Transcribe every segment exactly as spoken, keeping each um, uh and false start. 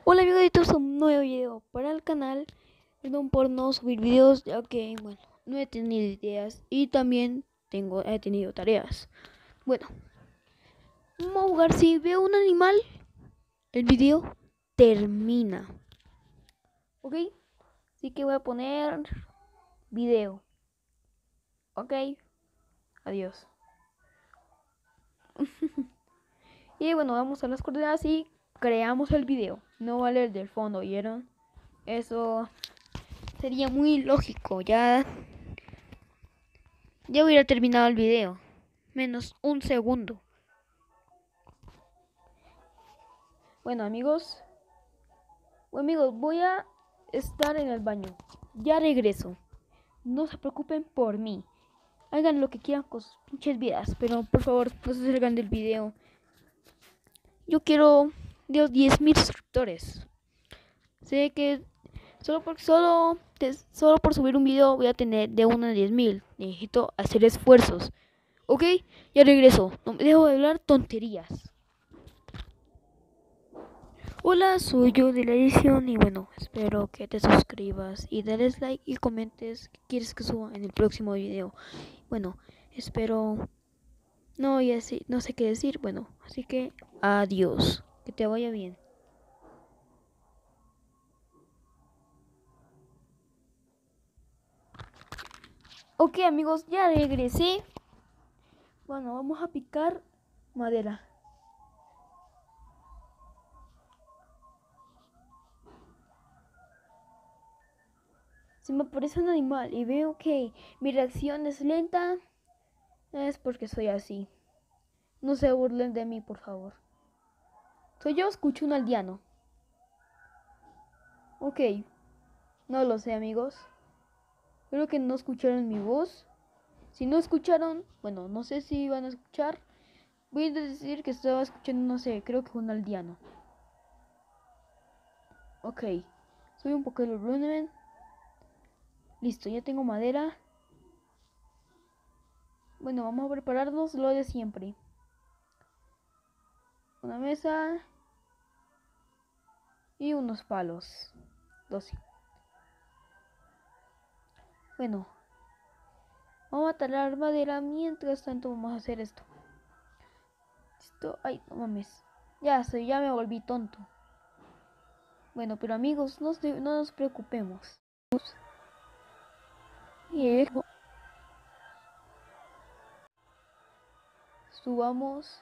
Hola amigos de YouTube, un nuevo video para el canal. Perdón por no subir videos ya que, bueno, no he tenido ideas y también tengo, he tenido tareas. Bueno, vamos a jugar. Si veo un animal, el video termina. Ok, así que voy a poner video. Ok, adiós. Y bueno, vamos a las coordenadas y creamos el video. No vale el del fondo, ¿vieron? Eso sería muy lógico. Ya Ya hubiera terminado el video. Menos un segundo. Bueno amigos. Bueno amigos, voy a estar en el baño. Ya regreso. No se preocupen por mí. Hagan lo que quieran con sus pinches vidas. Pero por favor, no se salgan del video. Yo quiero de los diez mil suscriptores. Sé que solo por, solo, solo por subir un video voy a tener de uno a diez mil. Necesito hacer esfuerzos. Ok, ya regreso. No me dejo de hablar tonterías. Hola, soy yo de la edición y bueno, espero que te suscribas y des like y comentes qué quieres que suba en el próximo video. Bueno, espero... No, ya sé, no sé qué decir, bueno, así que adiós, que te vaya bien. Ok amigos, ya regresé. Bueno, vamos a picar madera. Si me aparece un animal y veo que mi reacción es lenta, es porque soy así. No se burlen de mí, por favor. Soy yo, escucho un aldeano. Ok, no lo sé amigos. Creo que no escucharon mi voz. Si no escucharon, bueno, no sé si van a escuchar. Voy a decir que estaba escuchando, no sé, creo que un aldeano. Ok, soy un poco el volumen. Listo, ya tengo madera. Bueno, vamos a prepararnos lo de siempre. Una mesa y unos palos. doce. Bueno, vamos a talar madera. Mientras tanto vamos a hacer esto. Listo, ay, no mames. Ya soy, ya me volví tonto. Bueno, pero amigos, no, no nos preocupemos. Y subamos.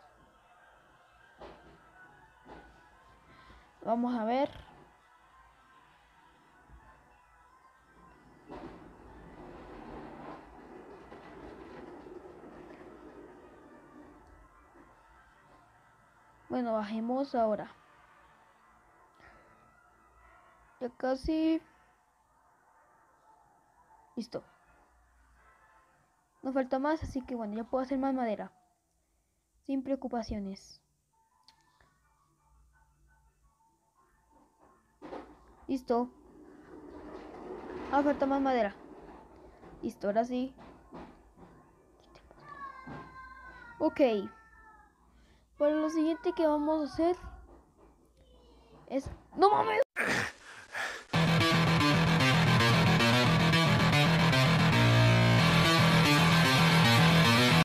Vamos a ver. Bueno, bajemos ahora. Ya casi. Listo. No falta más, así que bueno, ya puedo hacer más madera. Sin preocupaciones. Listo. Ah, falta más madera. Listo, ahora sí. Ok. Para lo siguiente que vamos a hacer es... ¡No mames!